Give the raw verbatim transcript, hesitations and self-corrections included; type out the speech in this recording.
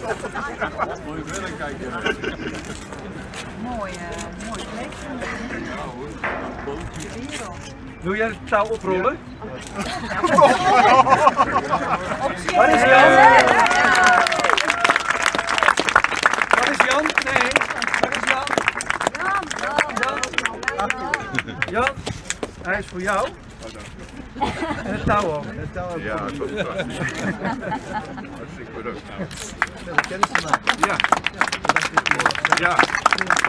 Mooi verrekijker. Mooi, uh, mooi kleedje. Ja hoor. Wil jij het touw oprollen? Ja. Waar is Jan? Waar is Jan? Nee. Waar is Jan? Jan? Jan? Hij is voor jou. En het touw ook. Het touw ook. Ja, dat is fantastisch. Hartstikke bedankt. Kennis te maken. Ja. Ja.